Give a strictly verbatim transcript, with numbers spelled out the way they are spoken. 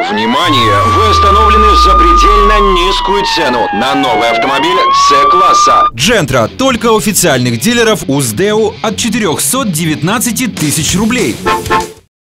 Внимание! Вы остановлены за предельно низкую цену на новый автомобиль С-класса. Джентра только у официальных дилеров УЗДЭУ от четырёхсот девятнадцати тысяч рублей.